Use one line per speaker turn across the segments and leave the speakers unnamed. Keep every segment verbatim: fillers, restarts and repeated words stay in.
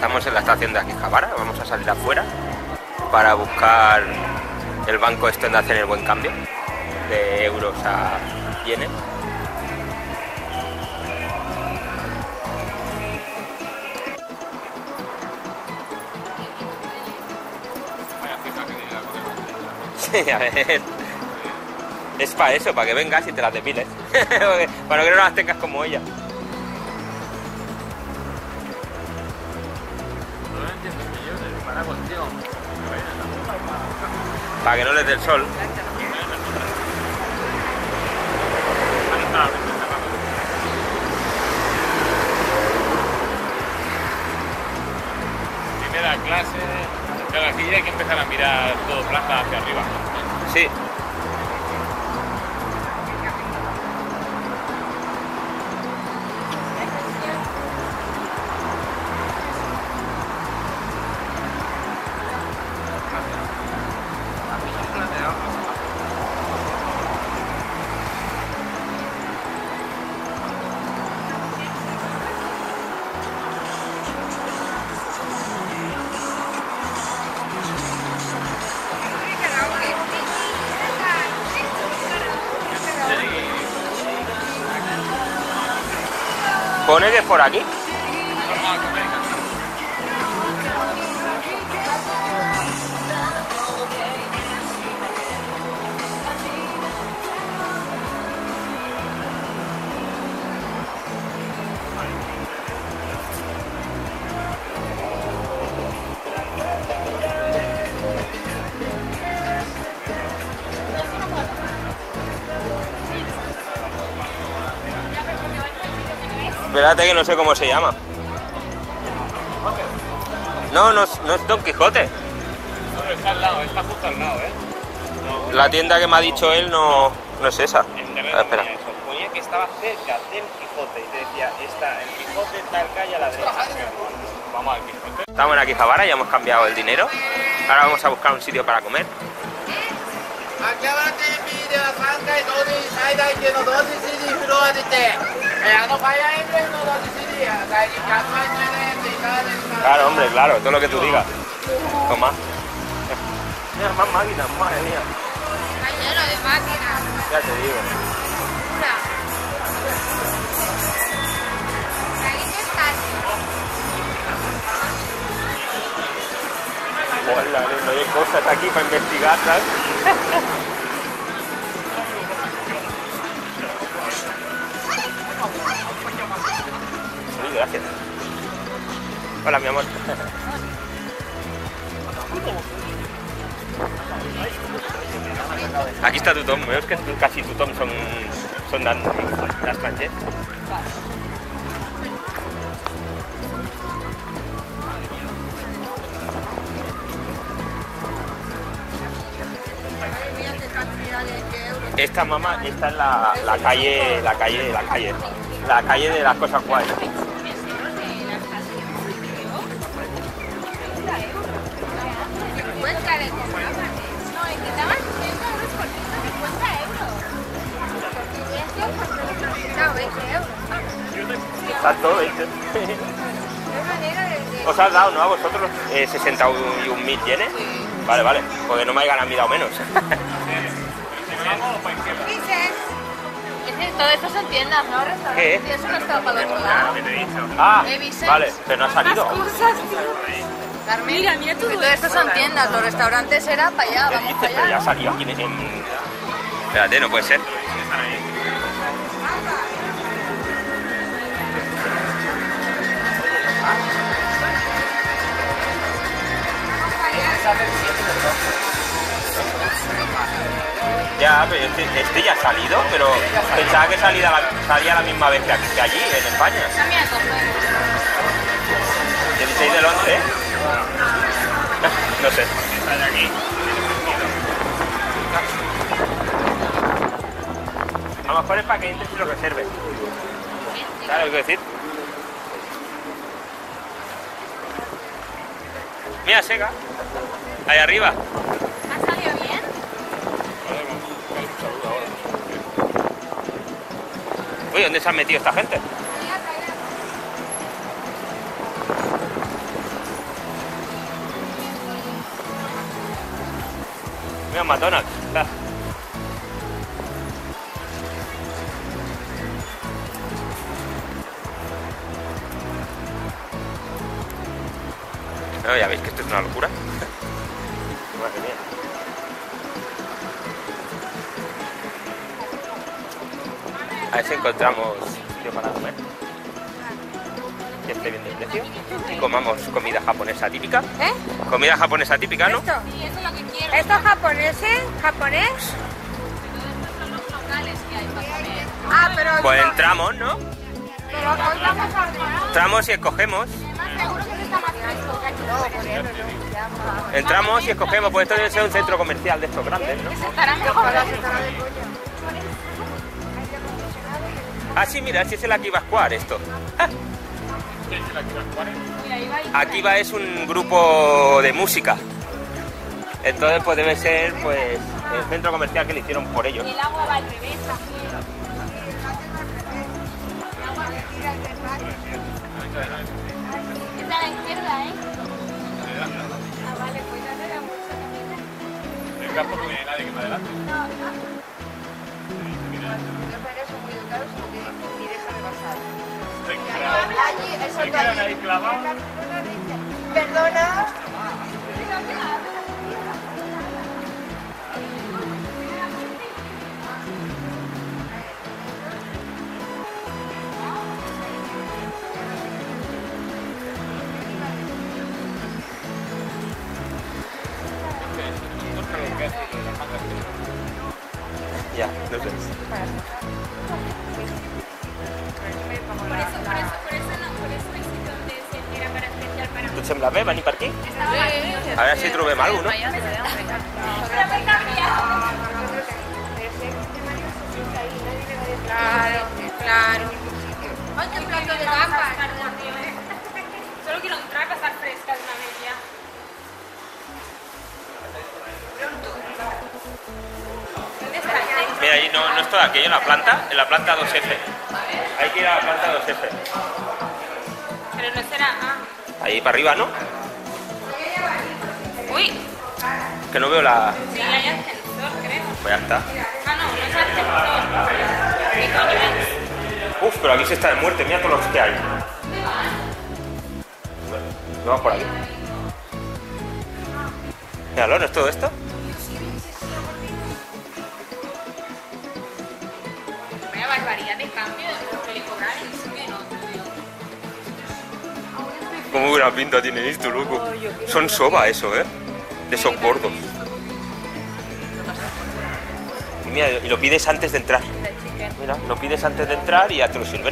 estamos en la estación de Akihabara, vamos a salir afuera para buscar el banco este donde hacen el buen cambio de euros a yenes. Sí, a ver. Es para eso, para que vengas y te las depiles. Para que no las tengas como ella. Para que no les dé el sol.
Primera clase. Claro, aquí ya hay que empezar a mirar todo plaza hacia arriba.
Sí. Pone que es por aquí. Espérate que no sé cómo se llama. No, no, es- no es Don Quijote.
No, está al lado, está justo al lado, ¿eh? No,
La tienda que me ha dicho él no, no es esa.
en internet
Ah,
no
espera.
ponía eso. Ponía que estaba cerca del Quijote y te decía, está el Quijote tal calle a la derecha. Vamos al Quijote.
Estamos en Akihabara, ya hemos cambiado el dinero. Ahora vamos a buscar un sitio para comer. Claro, hombre, claro, todo lo que tú digas. Toma. Mira, más máquinas, madre mía.
Está lleno de máquinas.
Ya te digo.
Mira. Ahí están.
Hola, no hay cosas aquí para investigar, ¿sabes? Sí, gracias. Hola, mi amor. Aquí está tu Tom, veus que casi tu Tom son, son estrangers. Esta mamá, esta es la, la calle, la calle, la calle, la calle de las cosas guays.
cincuenta de compra. No, y quitaban cincuenta euros por ciento cincuenta euros. No, veinte euros.
Exacto, ¿veis?
Es manera de... de-
¿Os has dado, no, a vosotros eh, sesenta y un mil yenes? Vale, vale, porque no me hayan a mí dado menos.
Dices. Es que todo esto son tiendas, ¿no? Restaurantes.
¿Qué?
Y eso no está para el otro lado.
Ah,
Baby
vale, pero no ha salido.
Más cosas, Carmen, mira, mira todo, todo esto son tiendas, los restaurantes era para allá,
¿Qué
vamos
dices?
para
Pero ya ha
allá.
salido aquí en... en- Espérate, no puede ser. Ya, pero este, este ya ha salido, pero pensaba que salía la, salía la misma vez que, aquí, que allí, en España.
También a comer.
dieciséis del once. No sé. A lo mejor es para que entres y lo reserves. ¿Sabes lo que decir? Mira, Sega. Ahí arriba.
¿Ha salido bien?
Uy, ¿dónde se han metido esta gente? McDonald's. Ah. No, ya veis que esto es una locura. Madre mía. A ver si encontramos sitio para comer. Que esté bien de precio. Y comamos comida japonesa típica.
¿Eh?
Comida japonesa típica, ¿no?
¿Esto?
Sí, eso es lo que quiero.
¿Esto es japonés? ¿Japonés?
Estos son los locales que hay para comer.
Ah, pero...
Pues entramos, ¿no?
Pero hoy vamos a ordenar.
Entramos y escogemos.
Además, seguro que está más fresco que aquí. No, por eso no.
Entramos y escogemos. Pues esto debe ser un centro comercial de estos grandes, ¿no?
Estará mejor.
Ah, sí, mira, si es el Akiba Square esto. Ah.
Mira, ahí va ahí.
Akiba es un grupo de música. Entonces pues debe ser pues el centro comercial que le hicieron por ellos.
Y el agua va al revés también. Está a la izquierda, ¿eh? Ah, vale, pues ya no era mucho también.
Venga, porque no hay nadie que me adelante.
Allí, eso
Se quedan ahí clavados.
Perdona.
Ya, no sé.
Por eso, por eso, por eso no, por eso el sitio donde se era para especial para...
Tu sembla bé venir per aquí?
Estava vacío.
A veure si trobem alguna cosa, no?
Pero me he cambiado.
Claro, claro. Oye, un plato de gambas.
Solo quiero entrar a pasar fresca de una vez ya. ¿Dónde está el centro?
Mira, ahí no, no es todo aquello, en la planta, en la planta dos F. Hay que ir a la planta dos F.
Pero no será... Ah.
Ahí para arriba, ¿no?
Uy,
Que no veo la...
sí, hay ascensor, creo.
Pues ya está.
Ah, no, no es ascensor. ¿Qué coño es?
Uf, pero aquí se está de muerte, mira todos los que hay. Bueno, vamos por aquí. Míralo, ¿no es todo esto?
Vaya barbaridad de cambio de lo que le cobran en sí que no.
Cómo buena pinta tiene esto, loco. Son soba eso, ¿eh? De esos gordos. Y mira, y lo pides antes de entrar. Mira, lo pides antes de entrar y ya te lo sirven.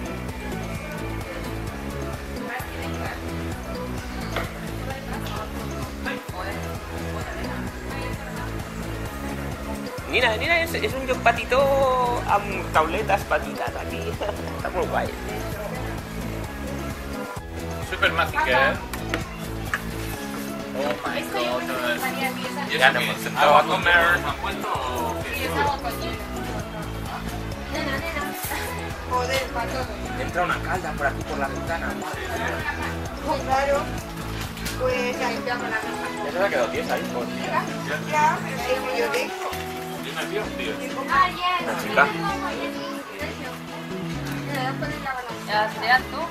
Mira, mira, es, es un patito amb tauletas, patitas aquí. Está muy guay.
Super mágica, ¿eh? Oh my
Esto yo creo que
god.
estaría bien.
¿Y eso qué? ¿Sentado a comer? ¿Han puesto o qué?
Y estamos con hielo. Nena, nena.
Joder, para todo.
Entra una calda por aquí por la ventana.
Claro. Pues ya limpiamos la casa.
Ya se me ha quedado tiesa ahí. Por...
Ya, pero es que yo tengo.
Yo me fío, tío.
Ah, ya.
Una chica.
Ya, ya tú.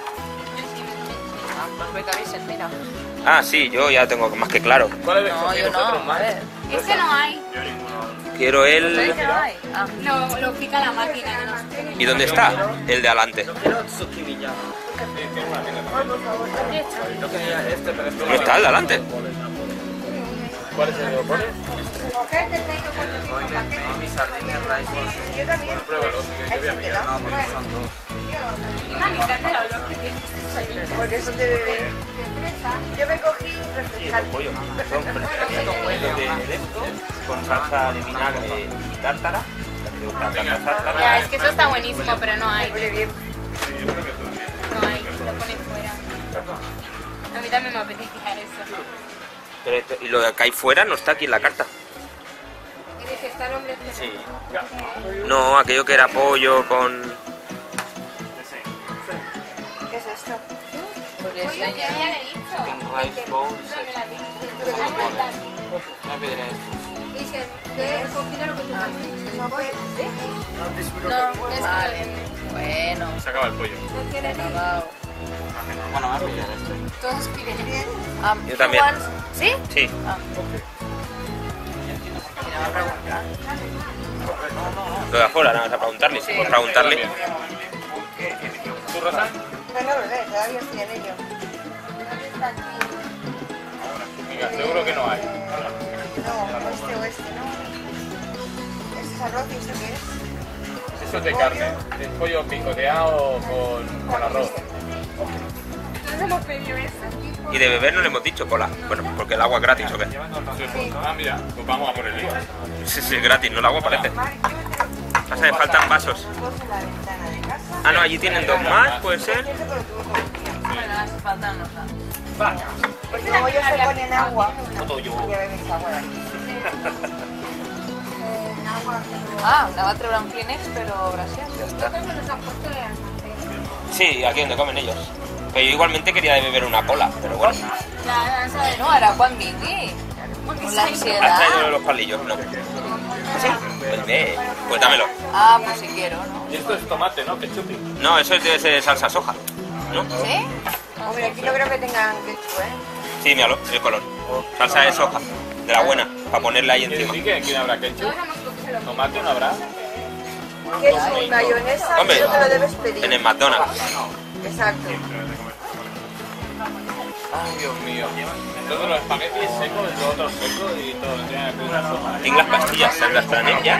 Ah, sí, yo ya tengo más que claro.
¿Cuál es
No, yo no, a ver.
Este no hay.
Yo ninguno.
Quiero el...
¿Qué hay? Ah.
Lo, lo pica la máquina. No sé.
¿Y dónde está? El de adelante. ¿Dónde está el de adelante?
¿Cuál es el que lo pones?
Yo también.
Pruébalo, si quieres, yo voy a mirar.
Imagínate lo loco que es.
Porque son de bebé. Yo me cogí
Sí, el
refrescante.
pollo. Son fresquitos de esto, con salsa de vinagre y tártara.
Ya, es que eso está buenísimo, pero no hay.
Huele bien.
No hay. Lo ponen fuera. A mí también me apetecía eso.
Pero esto- y lo de acá hay fuera no está aquí en la carta.
Y dije, está el hombre.
Sí. No, aquello que era pollo con...
¿Qué es esto?
Porque
Oye,
este
ya
ya...
le he dicho. No me la he dicho.
Me pediré esto.
¿Y
No, es
Vale. Bueno.
Se acaba el pollo.
Acabado.
Bueno, voy a pillar este.
todos quieren ir.
Um,
Yo también.
once- ¿Sí?
Sí.
Ah. Mira, va a preguntar.
Lo de afuera, nada más a preguntarle.
Sí.
Por preguntarle.
¿Tú, Rosa?
No lo sé, todavía estoy en ello.
Venga, seguro que no hay.
No, este o este, ¿no? Este es arroz y esto qué es.
Eso es de carne. Es pollo picoteado con, con arroz.
Entonces hemos pedido esto.
Y de beber no le hemos dicho cola. Bueno, porque el agua es gratis, ¿o qué?
Sí. Ah, mira, pues vamos a por el lío.
Sí, sí, es gratis, no el agua parece. Pasa que faltan vasos.
Dos en la ventana de casa.
Ah, no, allí tienen dos más, puede ser.
Bueno, hace falta nota.
Porque como ellos se ponen agua, ya bebes agua de aquí.
Ah, la va a traer un Kleenex, pero gracias.
Ya está. Sí, aquí donde comen ellos. Pero yo igualmente quería de beber una cola, pero bueno.
No, ara quan vingui. Con
¿Has
l'ansiedad.
traído los palillos? No. Sí. Pues ve, pues dámelo.
Ah, pues si quiero, ¿no?
Y esto es tomate, ¿no? Ketchup.
No, eso es de ser salsa soja, ¿no?
¿Sí?
Hombre, aquí no creo que tengan ketchup, ¿eh?
Sí, míralo, el color. Salsa de soja, de la buena, para ponerla ahí
¿Quiere
encima.
decir que aquí no habrá ketchup? ¿Tomate no habrá?
Ketchup y mayonesa,
Hombre,
eso te lo debes pedir.
en el McDonald's.
Exacto.
Ay, Dios mío. Todos los espaguetis secos, los otros secos y todo. Tiene aquí una sopa.
Tengo las pastillas, ¿se las traen ya?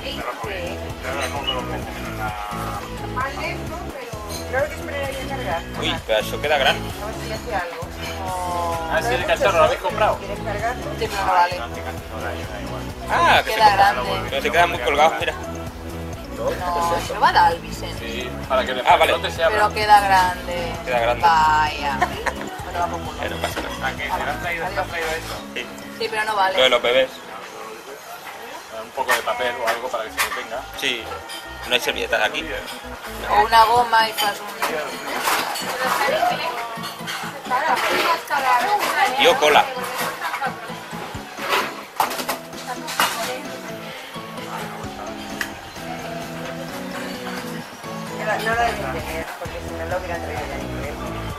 Creo que esperar ahí a cargar.
Uy, pero eso queda grande.
A ver si hace algo. O-
Ah, sí, el cachorro, ¿lo habéis comprado?
¿Quieres cargarlo?
Sí, pero no vale.
Ah, que se,
Queda grande.
que se quedan muy colgados, mira.
No, pero va dalt, Vicent.
Sí, para que el
Ah, vale.
espagueti se abra.
Pero queda grande.
Queda grande.
Vaya. Pero va poco.
Eh, no pasa nada.
¿A qué? ¿Se lo has traído, te has traído eso?
Sí.
Sí, pero no
Lo de
vale.
los bebés.
Un poco de papel o algo para que se detenga.
Sí. No hay servilletas aquí.
O una goma y fas un...
Yo cola.
No la- no la deben tener, porque si no lo hubieran traído ya ni creo.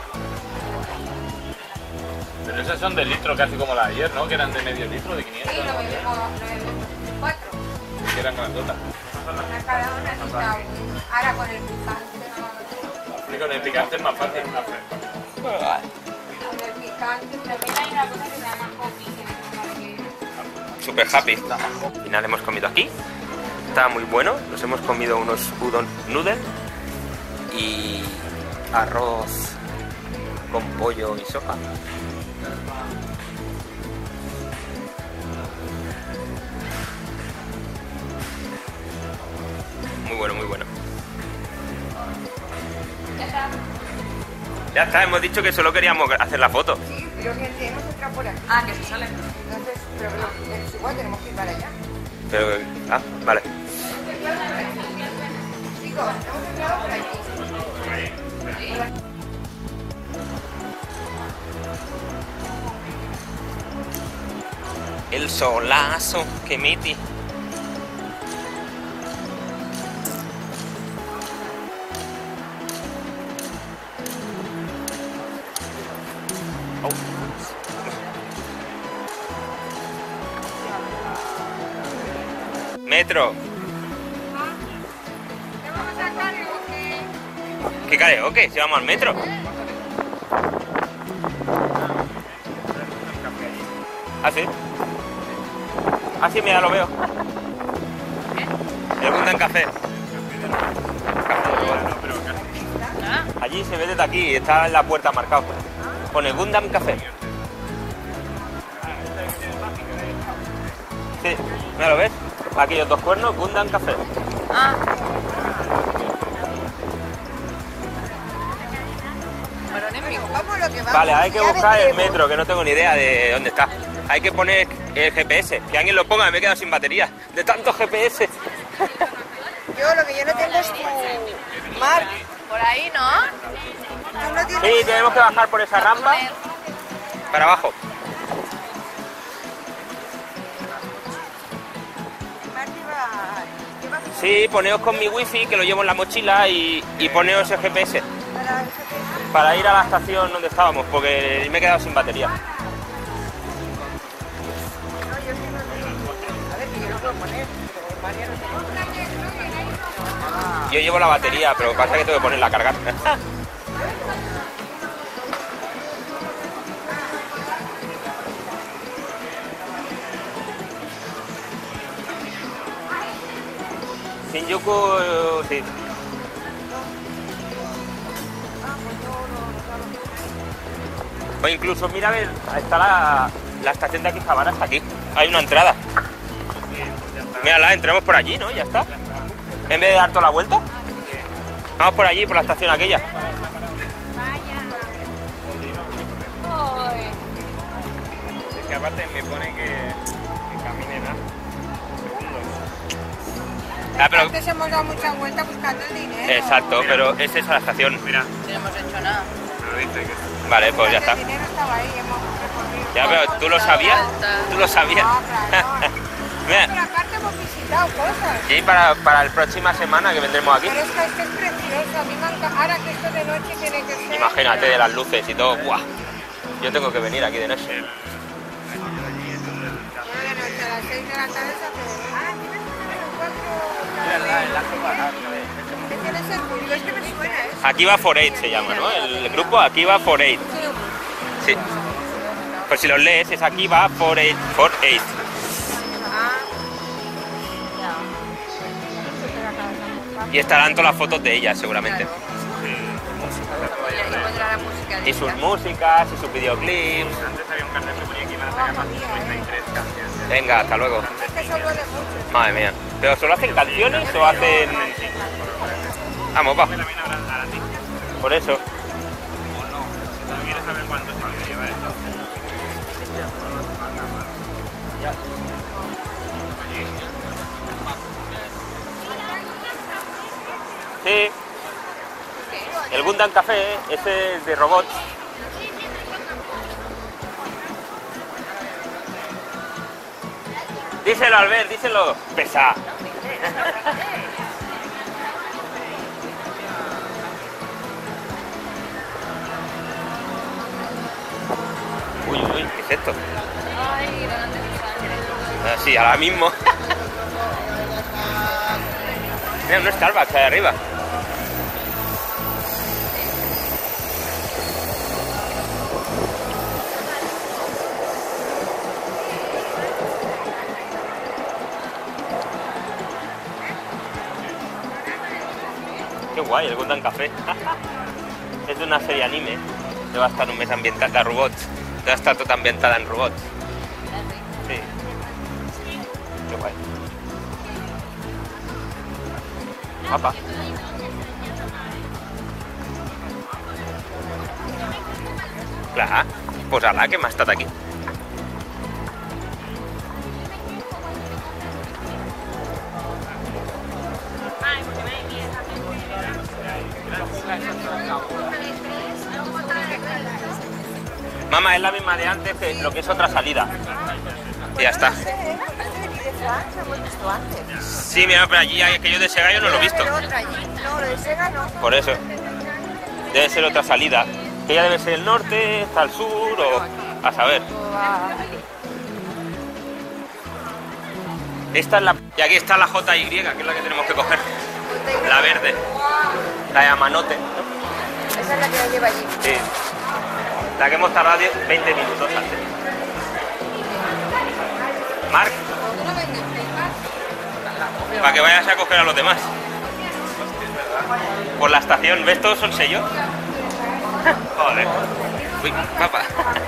Pero esas son de litro, casi como la de ayer, ¿no? Que eran de medio litro, de quinientos.
Sí, lo bebemos, lo bebemos cuatro.
Que eran grandotas.
Una cada una necesita un. Ahora con el picante.
Y con el picante es más fácil.
Con el picante. También hay una cosa que se llama hopi, que es
Super happy. Al final hemos comido aquí. Estaba muy bueno. Nos hemos comido unos udon noodle y arroz con pollo y soja. Muy bueno, muy bueno. Ya está, hemos dicho que solo queríamos hacer la foto.
Sí, pero que tenemos otra por aquí.
Ah, que se sale.
Entonces, pero lo- es igual, tenemos que ir para allá.
Pero, ah, vale.
Chicos, hemos entrado por aquí.
El solazo que meti. Metro.
¿Te vamos a sacar o qué?
¿Qué karaoke? ¿Se vamos al metro? ¿Ah, sí? Ah, sí, mira, lo veo. El Gundam Café. Allí se ve desde aquí, está en la puerta marcado. Pone Gundam Café. Sí, mira, ¿lo ves? Aquellos dos cuernos, Gundam Café.
Ah. Pero anem viu.
Vamos a lo que vamos.
Vale, hay que
ya
buscar el
vendremos.
metro, que no tengo ni idea de dónde está. Hay que poner el G P S, que alguien lo ponga, me he quedado sin batería. De tantos G P S.
Yo lo que yo no tengo es tu mar.
Por ahí, ¿no?
Tú no tienes.
Sí, tenemos que bajar por esa rampa para abajo. Sí, poneos con mi wifi, que lo llevo en la mochila, y, y poneos el G P S.
Para eso que...
Para ir a la estación donde estábamos, porque me he quedado sin batería.
No, yo sí no sé. A ver, que yo lo puedo poner, pero María no se...
Yo llevo la batería, pero pasa que tengo que ponerla a cargar. Shinjuku, sí. O incluso, mira, a ver, está la, la estación de Akihabara, hasta aquí. Hay una entrada. Mírala, entremos por allí, ¿no? Ya está. En vez de dar toda la vuelta. Vamos por allí, por la estación aquella.
Es que aparte me pone que, que camine nada.
Ah, pero...
Antes hemos dado muchas vueltas buscando el dinero.
Exacto, pero es esa la estación.
Mira,
Si no hemos hecho nada.
pero dice que...
Vale, pues ya está.
El dinero estaba ahí, hemos recorrido.
Ya, pero tú lo sabías. Tú lo sabías.
No, claro.
Mira,
Pero aparte hemos visitado cosas.
y para, para la próxima semana que vendremos aquí.
Pero es que este es precioso. A mí me encanta. Ahora que esto de noche tiene que ser...
Imagínate de las luces y todo. ¡Buah! Yo tengo que venir aquí de noche.
Bueno, de noche a las seis de la tarde se hace... Ah, tienes un cuatro... ¿Qué tienes el tuyo? Es que me suena eso.
Akiba for Eight se llama, ¿no? El grupo Akiba for Eight. Sí. Pues si los lees es Akiba for Eight. For Eight.
Ah,
Y estarán todas las fotos de ellas seguramente.
Y pondrá la música de
Y sus
ella.
músicas y sus videoclips.
Antes había un cartel que ponía que iban a sacar más de cincuenta y tres canciones.
Venga, hasta luego.
es que solo de mucho.
Madre mía. ¿Pero solo hacen canciones o hacen...? Vamos, va.
También habrá a ti.
Por eso.
O no. Si tú quieres saber cuánto tiempo lleva esto.
Sí. El Gundam Café, ese es de robots. Díselo, Albert, díselo. Pesa. Uy, uy, ¿qué es esto?
Ay, delante de mi sangre.
Ah, sí, ahora mismo. Mira, un Starbucks ahí arriba. Qué guay, el Gundam Café. Es de una serie anime. Que va a estar un mes ambientada a robots. Que va a estar toda ambientada en robots. Sí. Qué guay. Apa. Clar, pues ala, que m'ha estat aquí. Mamá, es la misma de antes, que lo que es otra salida. Y ya está.
Antes de venir de Francia, hemos visto antes.
Sí, mira, pero allí hay que yo de Sega yo no lo he visto.
Pero otra allí. No, lo de Sega no.
Por eso. Debe ser otra salida. Que ya debe ser el norte, está el sur o... A saber. Esta es la... Y aquí está la J Y, que es la que tenemos que coger. La verde. La de Amanote.
Esa es la que la lleva allí.
Sí. La que hemos tardado diez, veinte minutos antes. Marc, para que vayas a coger a los demás. Por la estación, ¿ves? Todos son sellos. Joder. Uy, papá.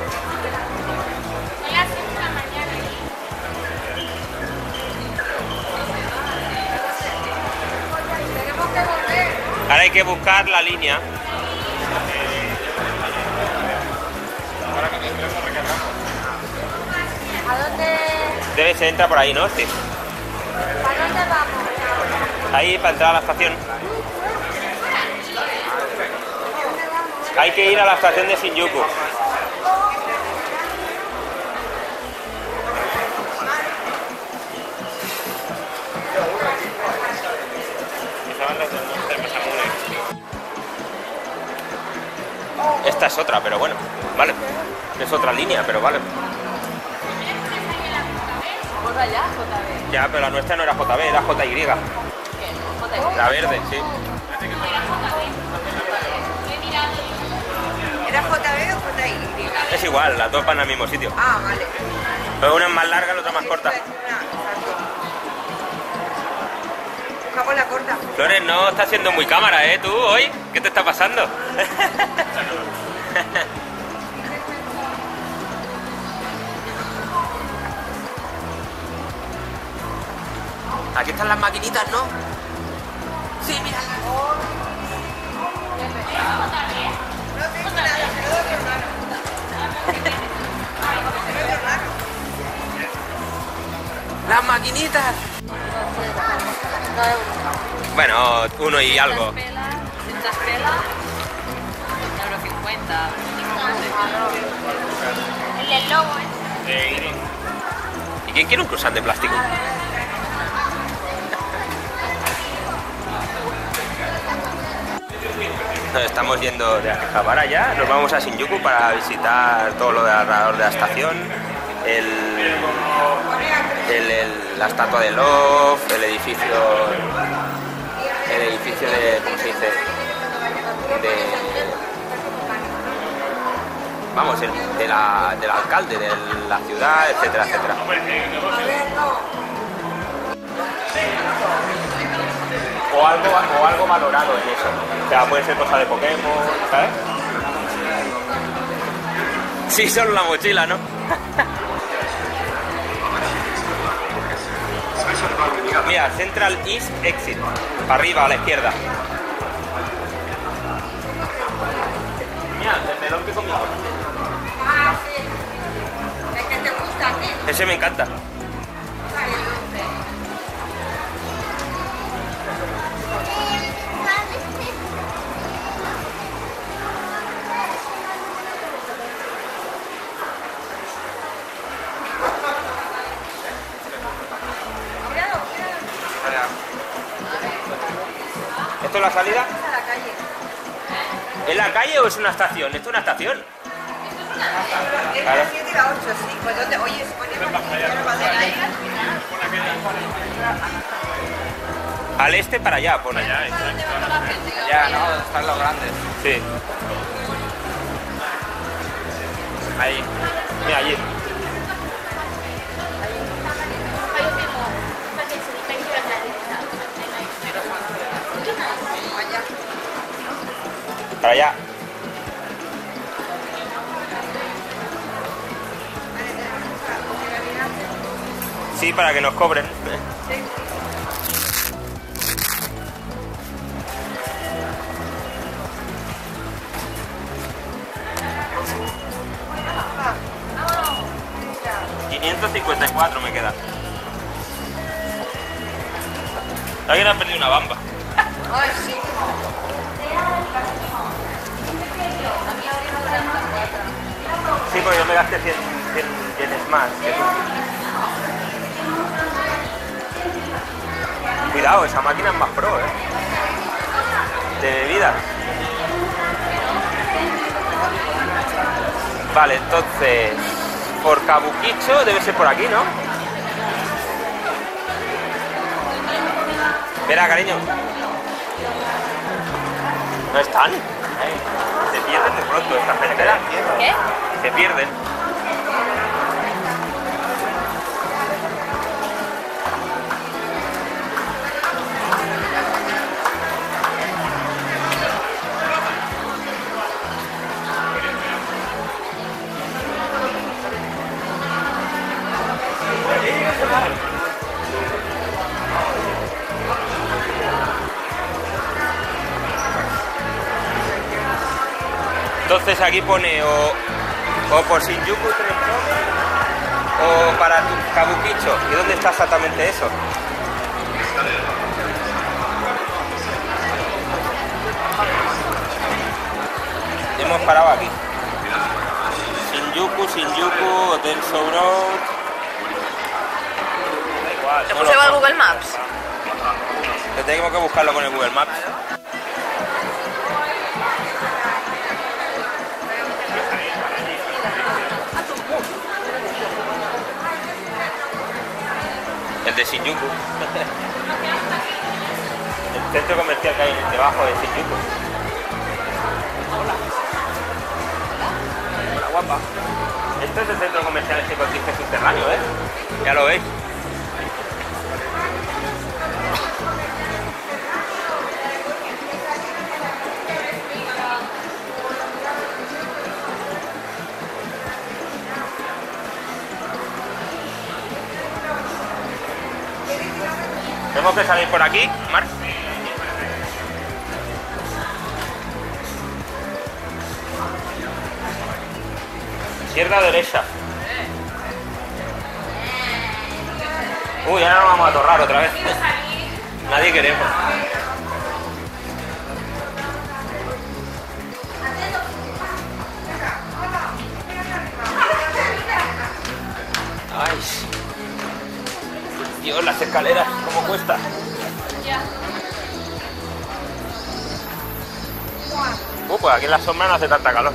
Tenemos que volver.
Ahora hay que buscar la línea.
¿A dónde,
Debe ser, entra por ahí, ¿no? Sí.
¿A dónde vamos?
Ahí, para entrar a la estación. Hay que ir a la estación de Shinjuku. metros del Monster Masamune. Esta es otra, pero bueno, vale. Es otra línea, pero vale.
Por allá, J B.
Ya, pero la nuestra no era J B, era J Y.
¿Qué? J B.
La verde, sí.
¿Era J B o J Y?
Es igual, las dos van al mismo sitio.
Ah, vale.
Pero una es más larga, la otra más corta.
Buscamos la corta.
Flores, no estás siendo muy cámara, ¿eh? ¿Tú hoy? ¿Qué te está pasando? Aquí están las maquinitas, ¿no? Sí, mira.
No tengo nada, pero de otro lado. De otro lado.
¡Las maquinitas! Bueno, uno y algo.
Cintas pela, euro cincuenta.
El del lobo, ¿eh?
Eh, ¿Y quién quiere un croissant de plástico? Nos estamos yendo de Akihabara ya, nos vamos a Shinjuku para visitar todo lo de alrededor de la estación, el, el, el- la estatua de Love, el edificio, el edificio de, ¿cómo se dice? De, vamos, el, de la, del alcalde de la ciudad, etcétera, etcétera. O algo, o algo valorado en eso. O sea, puede ser cosa de Pokémon, ¿sabes? Sí, solo la mochila, ¿no? Mira, Central East Exit. Para arriba, a la izquierda. Mira, el melón que comimos.
Ah, sí. Es que te gusta a ti.
Ese me encanta. ¿Esto es la salida?
Es a la calle.
¿Es la calle o es una estación? Esto es una estación.
Es
Claro.
la siete y la ocho, sí. Pues donde, oye, se ponemos aquí, ya no va a dar ahí.
Al este para allá, pone.
Ya, ¿no? Están los grandes.
Sí. Ahí. Mira, allí. Para allá. Sí, para que nos cobren. quinientos cincuenta y cuatro me queda. Alguien ha perdido una bamba.
Ay, sí.
Sí, porque yo me gasté cien, cien yenes más que tú. Cuidado, esa máquina es más pro, ¿eh? De bebidas. Vale, entonces... Por Kabukicho debe ser por aquí, ¿no? Espera, cariño. No están. Se pierden de pronto estas peloteras.
¿Qué?
Se pierden. Entonces aquí pone o, o por Shinjuku tres o para tu- Kabukicho. ¿Y dónde está exactamente eso? Hemos parado aquí. Shinjuku, Shinjuku, Hotel Show Road.
¿Te puse al Google Maps?
Que tengo que buscarlo con el Google Maps. El de Shinjuku. El centro comercial que hay debajo de Shinjuku. Hola. Hola, guapa. Este es el centro comercial este con disque subterráneo, ¿eh? Ya lo veis. Tenemos que salir por aquí, Marc. Izquierda o derecha. Uy, ahora nos vamos a atorrar otra vez. Nadie queremos. Ay. Dios, las escaleras, ¿cómo cuesta?
Ya.
Uh, pues aquí en la sombra no hace tanta calor.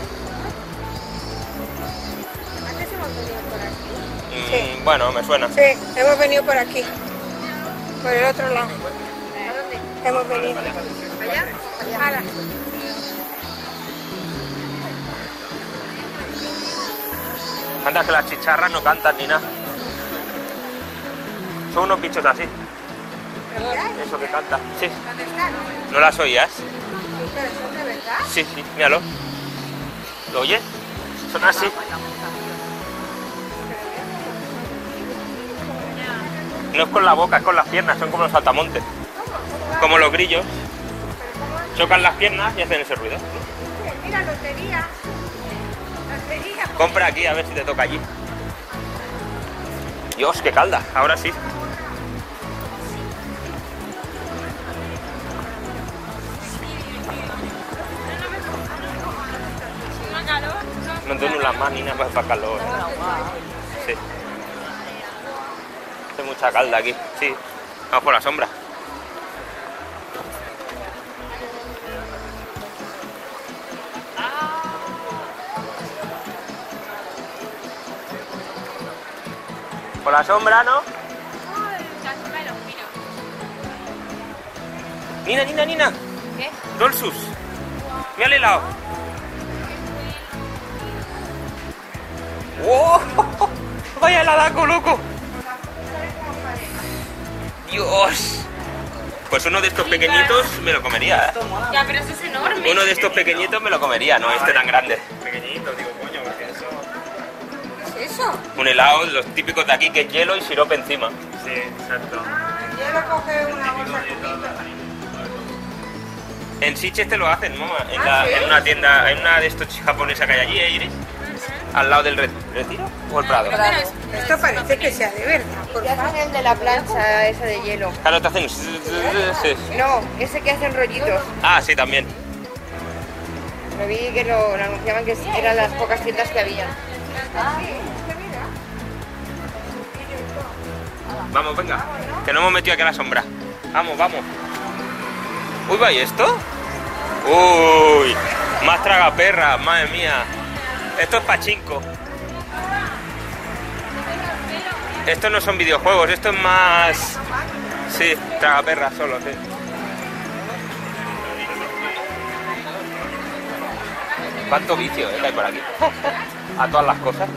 ¿Antes hemos venido por aquí?
Mm,
Sí.
Bueno, me suena.
Sí, hemos venido por aquí. Por el otro lado. ¿A dónde? Hemos venido. ¿Allá? Allá.
Anda que las chicharras no cantan ni nada. Son unos bichos así. Eso que canta. Sí.
¿Dónde están?
¿No las oías?
Sí, pero son de verdad.
Sí, sí, míralo. ¿Lo oyes? Son así. No es con la boca, es con las piernas, son como los saltamontes. Como los grillos. Chocan las piernas y hacen ese ruido.
Mira, lotería. Lotería.
Compra aquí a ver si te toca allí. Dios, qué calda, ahora sí. No tengo las más ni nada para calor. Sí. Hace mucha calda aquí, sí. Vamos por la sombra. Por la sombra, ¿no? Nina, Nina, Nina.
¿Qué?
Dolsus. Mira el helado. ¡Wow! ¡Vaya heladaco, loco! ¡Dios! Pues uno de estos pequeñitos me lo comería, ¿eh?
Ya, pero eso es enorme.
Uno de estos pequeñitos me lo comería, no este tan grande.
Pequeñito, digo, coño, porque eso...
¿Qué es eso?
Un helado, los típicos de aquí, que es hielo y sirope encima.
Sí, exacto.
Yo lo coge una bolsa.
En Sitges te lo hacen, mamá. En,
¿Ah,
la-
sí?
en una tienda, en una de estos japonesa que hay allí, ¿eh, Iris? Al lado del Re- Retiro o el Prado.
Prado.
Esto parece que sea de verdad, por
¿Qué
favor.
hacen el de la plancha esa de hielo?
Claro, te hacen... sí.
No, ese que hacen rollitos.
Ah, sí, también.
Lo vi que lo, lo anunciaban que eran las pocas tiendas que había.
Vamos, venga. Que nos hemos metido aquí a la sombra. Vamos, vamos. Uy, ¿va y esto? Uy, más tragaperras, madre mía. Esto es pachinko. Estos no son videojuegos, esto es más... Sí, tragaperras solo, sí. Cuánto vicio, ¿eh? Que hay por aquí. A todas las cosas.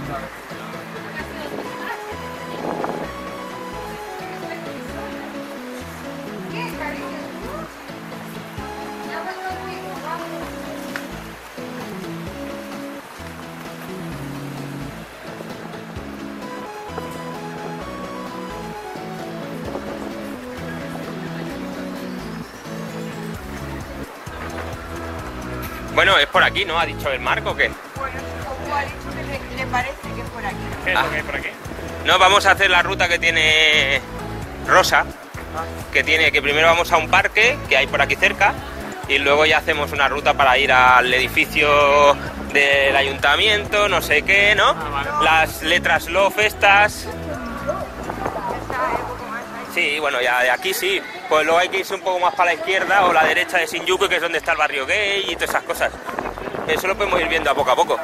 Bueno, es por aquí, ¿no? ¿Ha dicho el Marco o qué?
Bueno, como ha dicho que le, le parece que es por aquí.
¿Qué es
Ah.
lo que hay por aquí?
No, vamos a hacer la ruta que tiene Rosa, que tiene que primero vamos a un parque que hay por aquí cerca y luego ya hacemos una ruta para ir al edificio del ayuntamiento, no sé qué, ¿no? Las letras Love estas. Sí, bueno, ya de aquí sí. pues luego hay que irse un poco más para la izquierda o la derecha de Shinjuku, que es donde está el barrio gay y todas esas cosas. Eso lo podemos ir viendo a poco a poco.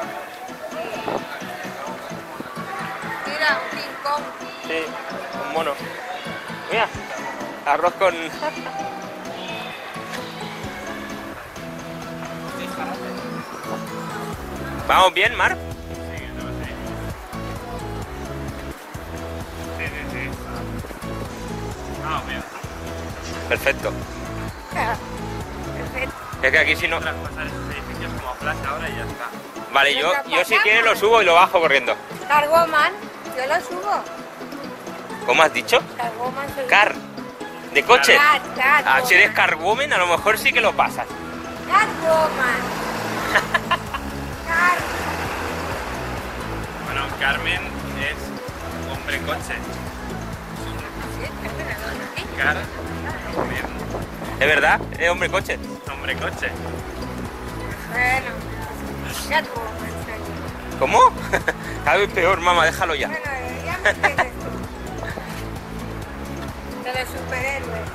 Mira, un rincón.
Sí, un mono. Mira, arroz con... ¿Vamos bien, Mar?
Ah, bien.
Perfecto.
Perfecto.
Es que aquí si no...
Pasar esos edificios como flash ahora y ya está.
Vale, yo, yo si quieres lo subo y lo bajo corriendo.
Carwoman, yo lo subo.
¿Cómo has dicho?
Carwoman soy yo.
Car. ¿De coche?
Car, car,
Ah, si eres
woman.
carwoman, a lo mejor sí que lo pasas.
Carwoman. Car.
Bueno, Carmen es hombre coche.
Sí, perdona, ¿sí?
Car, bien,
¿Es verdad? ¿Es hombre coche?
hombre coche.
Bueno, Catwoman soy yo.
¿Cómo? Cada vez peor, mamá, déjalo ya.
Bueno, ya me entiendes tú. De los superhéroes.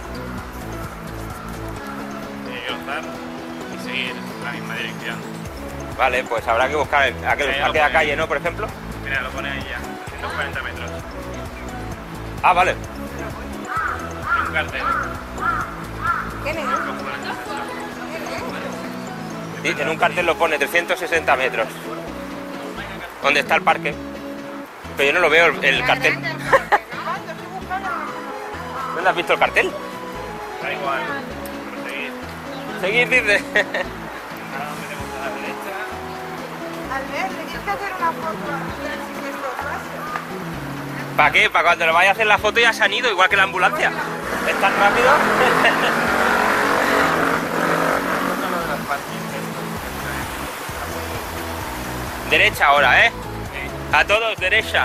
Tiene que gozar y seguir la misma dirección.
Vale, pues habrá que buscar el- aquel-
Sí, lo
aquella
pone.
calle, ¿no? Por ejemplo.
Mira, lo pone ahí ya, ciento cuarenta metros.
Ah, vale.
Y un cartel.
¿Quién es?
Sí, en un cartel lo pone trescientos sesenta metros. ¿Dónde está el parque? Pero yo no lo veo el, el cartel. ¿Dónde has visto el cartel?
Da igual, proseguir.
Seguir, dice.
Ahora nos metemos a la derecha.
Albert, le tienes que hacer una foto aquí sin estos pasos.
¿Para qué? Para cuando le vaya a hacer la foto ya se han ido, igual que la ambulancia. ¿Es tan rápido? Derecha ahora, ¿eh? A todos, derecha.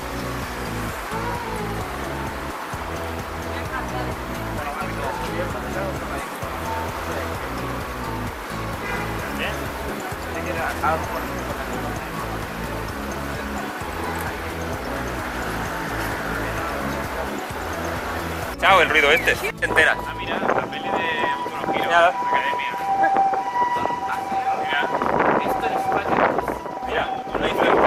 Chao, el ruido este. Te enteras.
Ah, mira, la peli de Boku no Hero,
Mira.
Academia. Mira, esto es España.
Mira, no hay fuego.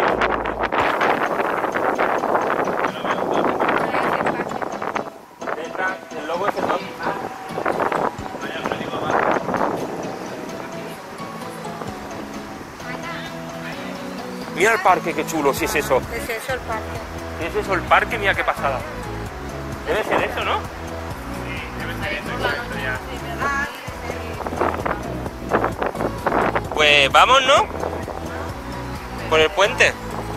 Detrás, el logo es el logo.
Vaya, lo digo abajo.
Mira el parque, qué chulo, si es eso.
¿Qué es eso, el parque?
Si es eso el parque, mira qué pasada. Debe ser eso, ¿no?
Sí, debe ser eso, exacto, ya.
Pues vamos, ¿no? Por el puente.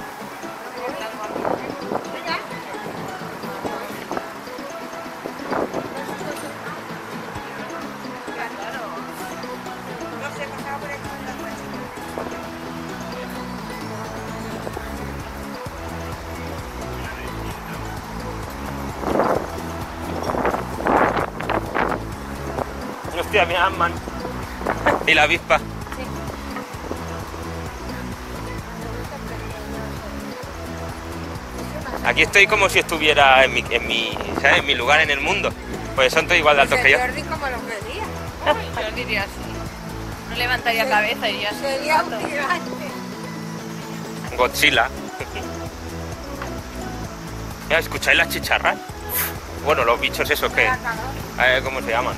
No sé, pasaba por aquí con la coche.
Hostia, mira Ant-Man. Y la avispa. Aquí estoy como si estuviera en mi, en mi, ¿sabes? En mi lugar en el mundo. Pues son todos igual de altos que yo.
Jordi como lo quería.
Yo diría así. No levantaría cabeza y ya así.
Sería un gigante.
Godzilla. Mira, ¿escucháis las chicharras? Bueno, los bichos esos que... A ver cómo se llaman.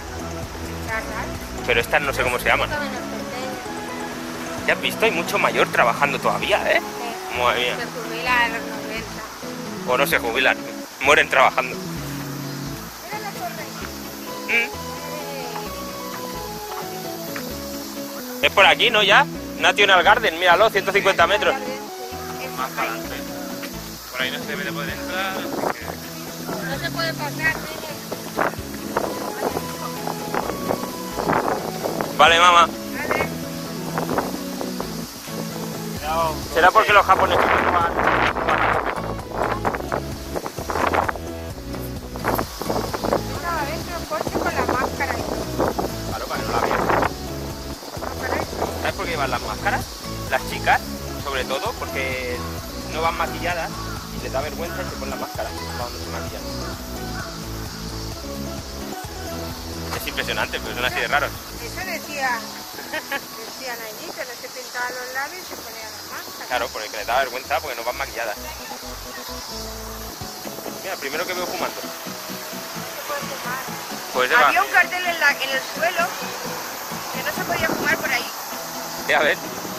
Pero estas no sé cómo se llaman. ¿Ya has visto? Hay mucho mayor trabajando todavía, ¿eh? Madre mía.
Se jubila a los noventa.
O no se jubilan, mueren trabajando.
Mira la torre.
Mm. Es por aquí, ¿no? Ya. National Garden, míralo, ciento cincuenta metros.
Más para adelante. Por ahí no se debe de poder entrar, así que...
No se puede pasar, nene.
Vale, mamá.
Vale.
Será porque los japoneses no van.
Estaba dentro del coche con la máscara y todo.
Claro, para que no la vean.
Máscara y todo.
¿Sabes por qué llevan las máscaras? Las chicas, sobre todo, porque no van maquilladas y les da vergüenza y se ponen la máscara cuando se maquillan. Es impresionante, pero son así de raros.
Eso decía, decían allí, que no se pintaban los labios y se ponían las máscaras.
Claro, porque que les da vergüenza porque no van maquilladas. Mira, primero que veo fumando.
No se puede fumar.
Pues se va.
Había un cartel en, la, en el suelo que no se podía fumar por ahí.
Sí, a ver.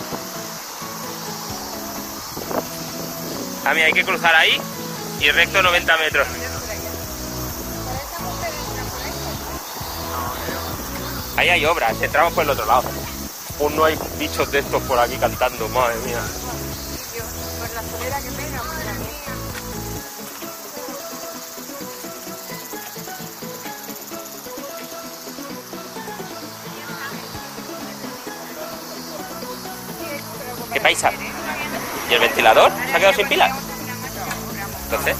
A mí hay que cruzar ahí y recto noventa metros. Ahí hay obras, entramos por el otro lado. Pues no hay bichos de estos por aquí cantando, madre mía.
Por la solera que pega, madre mía.
¿Qué paisa? ¿Y el ventilador? ¿Se ha quedado sin pilas? Entonces.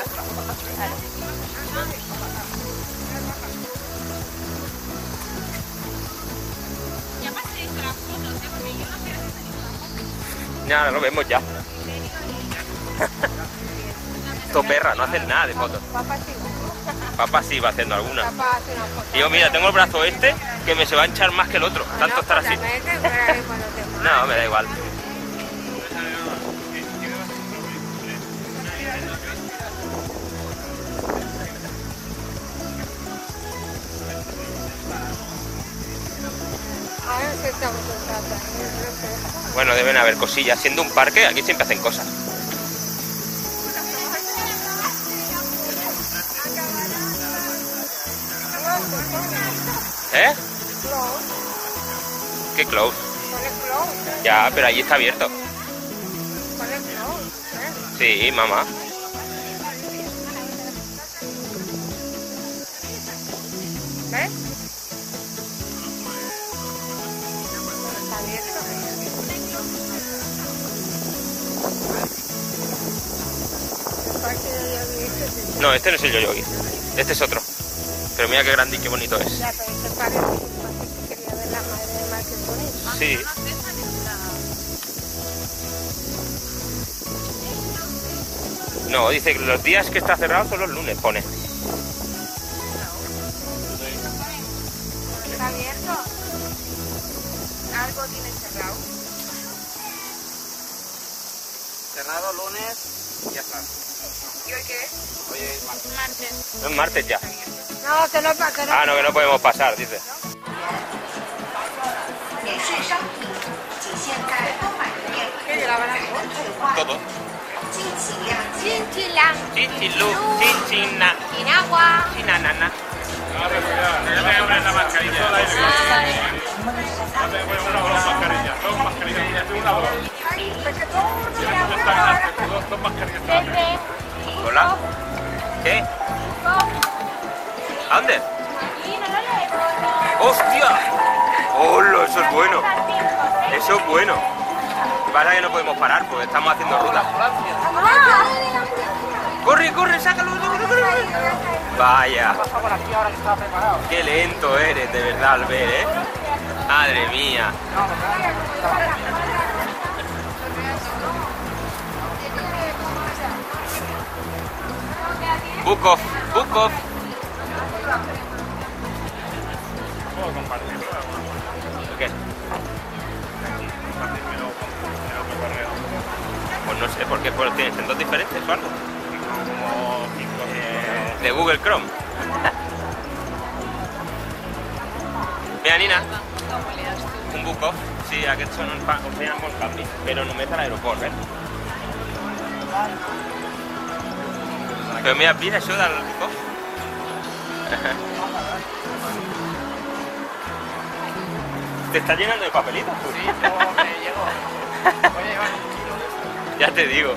Ya lo vemos ya. Esto perra, no hacen nada de fotos.
Papá sí.
Papá sí va haciendo alguna.
Papá hace una foto.
Y yo, mira, tengo el brazo este que me se va a hinchar más que el otro. Tanto estar así. No, me da igual. Bueno, deben haber cosillas. Siendo un parque, aquí siempre hacen cosas. ¿Eh? ¿Qué close? Ya, pero allí está abierto. Sí, mamá.
¿Ves? Está abierto.
No, este no es el yoyogi. Este es otro. Pero mira qué grande y qué bonito es.
Ya, pero este parece que quería ver la madre de mar que es bonito.
Sí. No, dice que los días que está cerrado son los lunes, pone.
¿Está abierto? Algo tiene cerrado.
Cerrado lunes y ya está.
¿Y hoy qué es?
Hoy es martes.
No es martes ya.
No, que no, que no.
Ah, no, que no podemos pasar, dice.
Que llevaban a
Todo.
Chinchila.
Chinchilú, chinchina,
Sin agua.
chinanana.
Ay, pues que todo no se agua.
Hola. ¿Qué? ¿A dónde? ¡Hostia! ¡Hola! Eso es bueno. Eso es bueno. Pasa que no podemos parar porque estamos haciendo ruta. ¡Corre, corre! ¡Sácalo! ¡Corre, corre! Vaya. Qué lento eres, de verdad, al ver, ¿eh? Madre mía. Book off, book off.
¿Puedo compartirlo?
¿Qué? Pues no sé, ¿por qué? ¿Pues tienes en dos diferentes o algo?
Como cinco
Eh, de Google Chrome. Mira, Nina. Un book off. Sí, aquests són uns on feien molts canvis, però només a l'aeroport, eh? Però mira, mira això del book off. ¿Te está llenando de papelitos?
Sí, yo me llego. Voy a llevar un kilo de esto.
Ya te digo.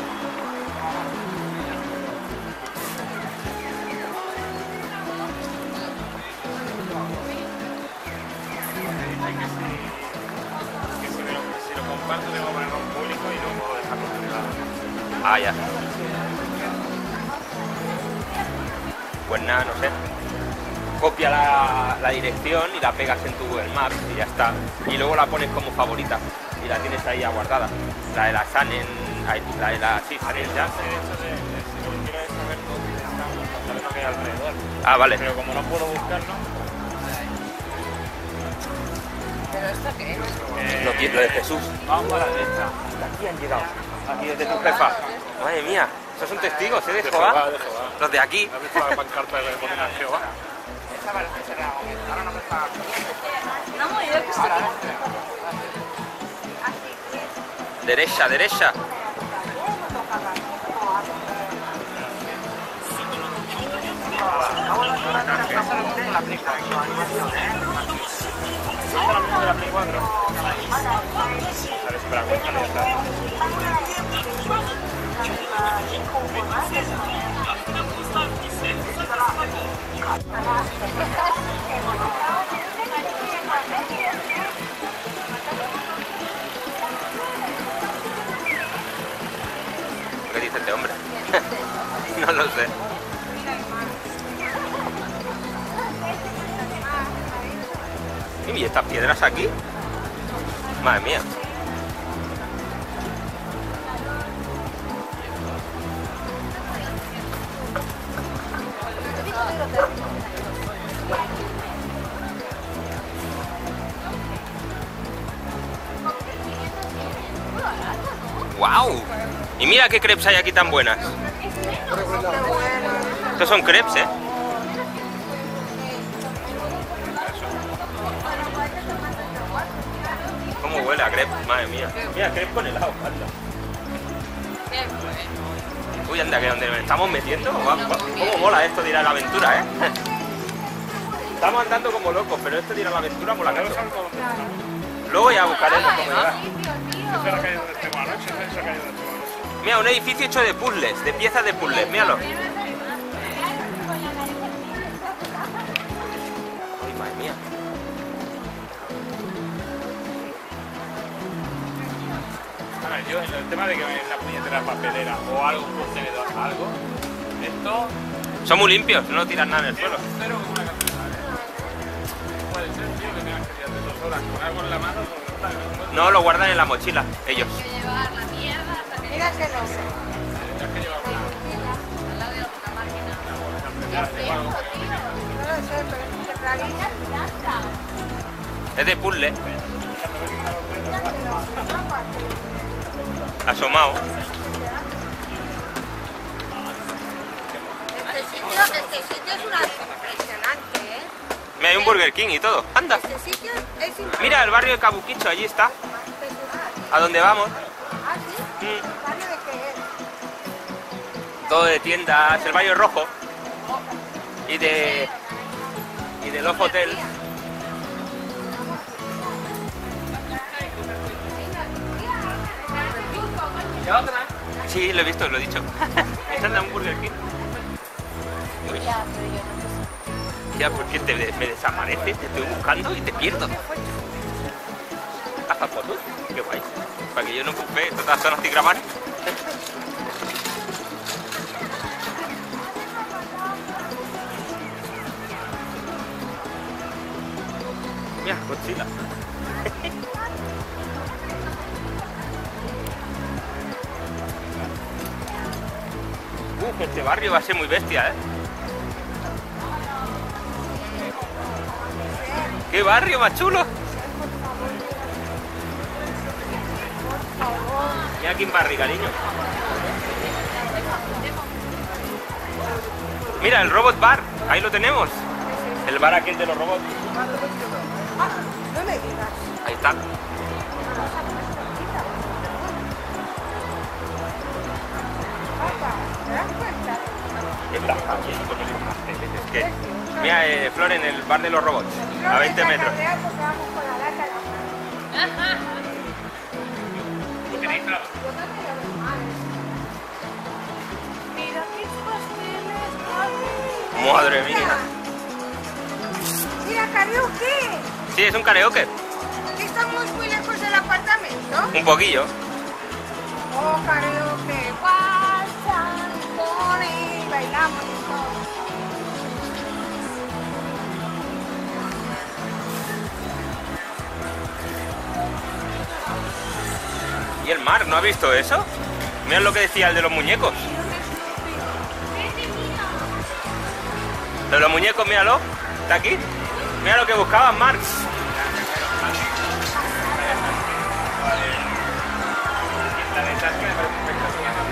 Que si, me lo, si lo comparto tengo que ponerlo en público y no puedo dejarlo privado.
Ah, ya. Pues nada, no sé. Copia la, la dirección y la pegas en tu Google Maps y ya está. Y luego la pones como favorita y la tienes ahí aguardada. La de la Sanen, la de la... Sí, Sanen ya.
De hecho, de, de, si lo que quiero es saber dónde estamos, saber lo que hay alrededor.
Ah, vale.
Pero como no puedo buscarlo,
Lo, qui- lo de Jesús.
Vamos para la derecha.
Aquí han llegado. Aquí desde tu jefa. Madre mía, esos son testigos, ¿eh? De
De
Jehová.
Jehová, de Jehová.
Los de aquí.
¿Has visto la pancarta que ponen a Jehová?
Esa parece ser la momento. Ahora no me está.
No, muy bien, que sí.
Ahora,
Derecha, derecha.
la película.
¿Está la misma de la Play cuatro? Vale, espera, cuéntale, ya está.
¿Qué dice este hombre? No lo sé. ¿Y estas piedras aquí? Madre mía. ¡Wow! Y mira qué crepes hay aquí tan buenas. Estos son crepes, ¿eh? ¿Cómo huele a crepe? Madre mía. Mira, crepe con helado, anda. Uy, anda, que donde nos estamos metiendo. Guau, guau. ¿Cómo mola esto de ir a la aventura, eh? Estamos andando como locos, pero esto de ir a la aventura mola
¿No
mucho.
sabes por dónde está?
Luego ya buscaremos cómo llegar.
Esa es la calle donde estemos anoche, esa es la calle donde estemos anoche.
Mira, un edificio hecho de puzzles, de piezas de puzzles, míralo. Ay, madre mía.
A ver, yo en el tema de que en la puñetera papelera o algo, un contenedor, algo, esto
Son muy limpios, no tiran nada en el suelo.
cero como una cantidad, ¿eh? Puede ser, tío, que tengas que tirar de dos horas con algo en la mano, porque no sabes,
No, lo guardan en la mochila, ellos.
Hay que llevar la mierda hasta que
Mira que no.
tendrás que llevar una
al lado de otra máquina.
algo.
No lo sé, pero es rarísimo.
Es de puzzle. Asomado.
Este sitio, este sitio es una impresionante, ¿eh?
Mira, hay un Burger King y todo. Anda.
Este sitio es impresionante.
Mira, el barrio de Kabukicho, allí está. A donde vamos.
Ah, sí.
Mm,
¿Barrio de qué es?
todo de tiendas, el barrio rojo. Y de... Y de los hoteles.
¿Y otra?
Sí, lo he visto, lo he dicho. Esta es de un Burger King. Uy. Ya, porque te, me desapareces, te estoy buscando y te pierdo. ¿Haz fotos? Qué guay. Para que yo no ocupe todas las zonas de grabar. Mira, Godzilla. Uf, este barrio va a ser muy bestia, ¿eh? ¡Qué barrio más chulo! Mira aquí en Barry, cariño. Mira, el Robot Bar. Ahí lo tenemos. El bar aquel de los robots.
Ah, no me digas.
Ahí está.
Papá, ¿te das cuenta?
Está bien con el pastel. Es que, mira, eh, Flor, en el bar de los robots. A veinte metros.
Porque vamos con la lata en la mano.
¿Lo tenéis claro?
Yo creo que lo veo mal. Mira qué pasteles, papi.
Madre mía.
Mira, karaoke.
Sí, es un karaoke.
Que estamos muy lejos del apartamento.
Un poquillo.
Oh, karaoke. Guasa, pone, bailamos y todo.
¿Y el mar? ¿No has visto eso? Mira lo que decía el de los muñecos. De los muñecos, míralo. Está aquí. Mira lo que buscaban, Marx.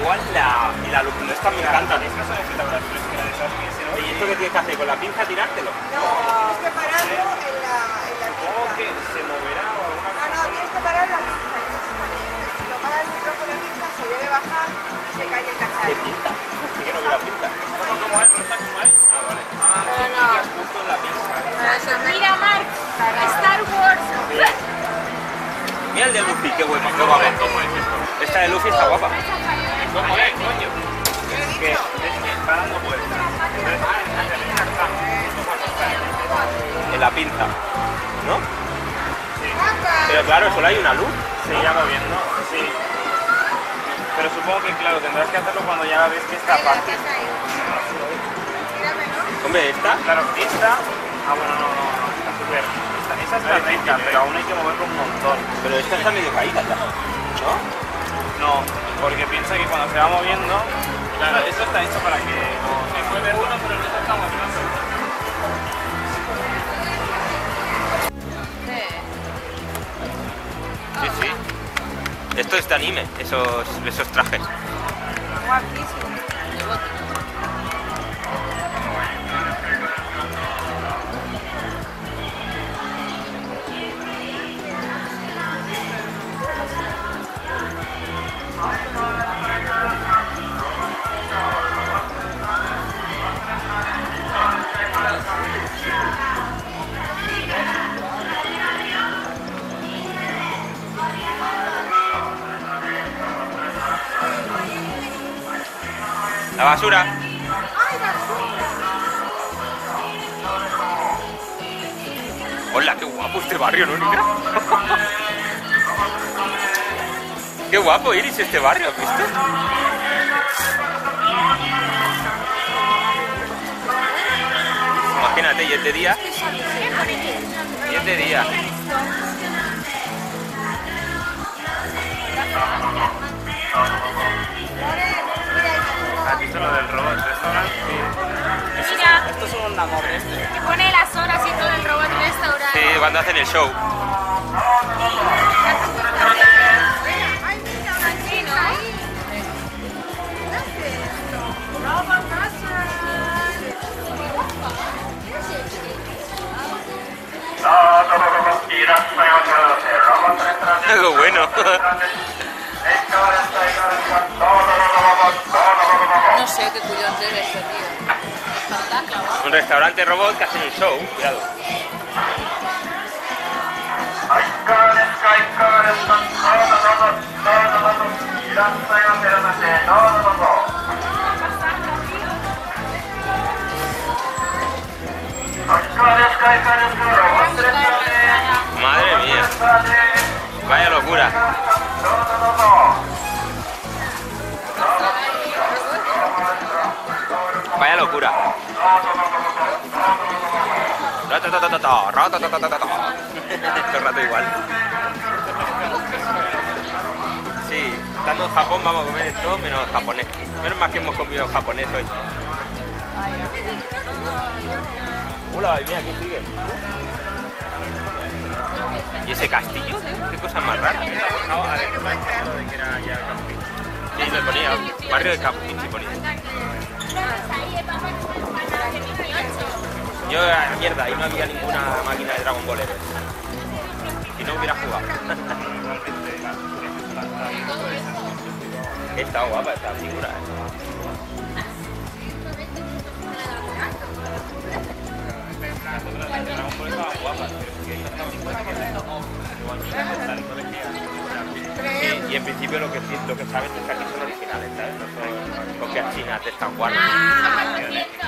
igual la, y la luz. Estas me encantan.
Estas son espectaculares, pero es que la de esas que se
¿Y esto qué tienes que hacer? ¿Con la pinza tirártelo?
No, tienes que pararlo en la, en la
Supongo
pinza.
que se moverá o alguna
No, no, tienes que parar la pinza. Si lo paras el micrófono de pinza, se debe bajar y se cae el
¿Qué
cacharro.
pinza? Sí que no veo la pinza.
¿Cómo, cómo es? ¿No está como es?
Ah, vale.
Ah,
No,
sí,
no.
que has puesto en la pinza.
Mira, Mark, Star Wars.
Mira el de Luffy, qué guapo, qué guapo. Esta de Luffy está guapa.
¿Cómo es, coño? Que es que va dando vueltas. Entonces, hacia arriba está.
En la pinza, ¿no?
Sí.
Pero claro, solo hay una luz.
Sí, ya va viendo, sí. Pero supongo que, claro, tendrás que hacerlo cuando ya ves que esta parte.
Hombre, esta.
Claro, esta. Ah, bueno, no, no, no, está súper. Esta, esa está recta, pero aún hay que moverlo un montón.
Pero esta está medio caída ya. ¿No?
No, porque piensa que cuando se va moviendo. Claro, esto está hecho para que no. Se mueve uno, pero el otro está moviendo.
Sí, sí. Esto es de anime, esos, esos trajes.
Guapísimo.
La basura. Hola, qué guapo este barrio, ¿no, Negra? Qué guapo, Iris, este barrio, ¿has visto? Imagínate, y es de día. Y es de día.
¿Has visto lo del robot restaurante?
Mira,
Estos son un amor este.
te pone las horas y todo el robot restaurante.
Sí, cuando hacen el show.
Ay, mira, una
Sí,
chica
¿no?
ahí. ¿Qué hace esto? Bravo, casa.
Algo bueno.
No sé qué cuyón debe ser, tío. Fantasma, ¿no?
Un restaurante robot que hacen el show, cuidado. Madre mía. Vaya locura. Vaya locura. Ratatatata, ratatatata. Todo el rato igual. Sí, estando en Japón vamos a comer esto menos japonés. Menos mal que hemos comido japonés hoy. Hola, mira, aquí sigue. ¿Y ese castillo? Qué cosa más rara. Sí, me ponía. Barrio de Capucci ponía. Yo, a mierda, ahí no había ninguna máquina de Dragon Ball. Si no hubiera jugado. Está guapa esta figura, eh. Sí, y en principio lo que, lo que sabes es que aquí son originales, ¿sabes? No son copias chinas de Star Wars.
Ah,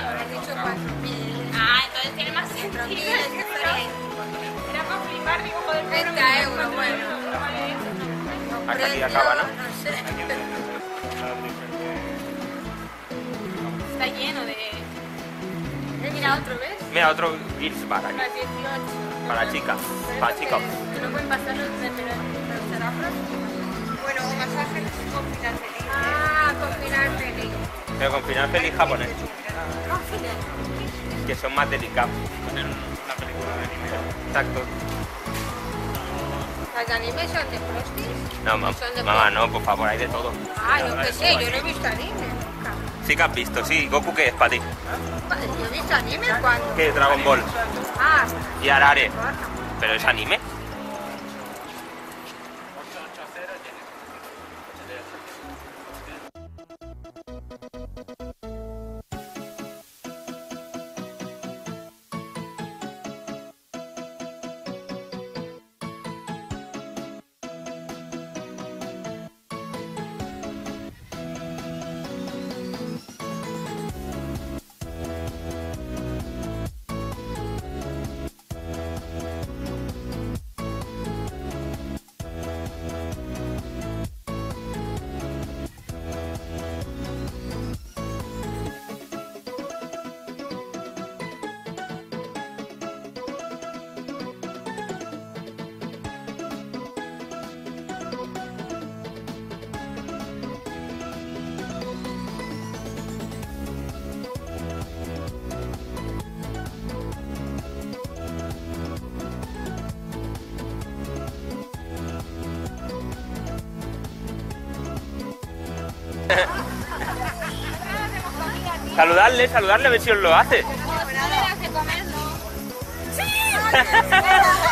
Ah, entonces tiene más sentido. Era para flipar, digo, joder,
treinta euros, bueno.
Hasta aquí acaba, ¿no?
No sé.
está lleno de... Mira, otro, ¿ves?
Mira, otro Girls Bar aquí.
Las dieciocho.
Para chicas, para chicos.
Que no pueden pasar los de pero será próximo.
Bueno, un masaje con final feliz.
Ah, con final feliz.
Pero con final feliz japonés. Que son más delicados.
Poner una película de anime.
Exacto.
¿Las de anime son de Frosty?
No, mam-
Son de
mamá,
Frosty.
no, por favor, hay de todo.
Ah, yo qué sé, yo no he visto anime nunca.
Sí que has visto, sí. ¿Goku qué es para ti?
Yo he visto anime cuando...
¿Qué? Dragon Ball.
Ah,
Y Arare.
bueno.
¿Pero es anime? Saludarle, saludarle a ver si os lo hace.
No, no le das de comer, no.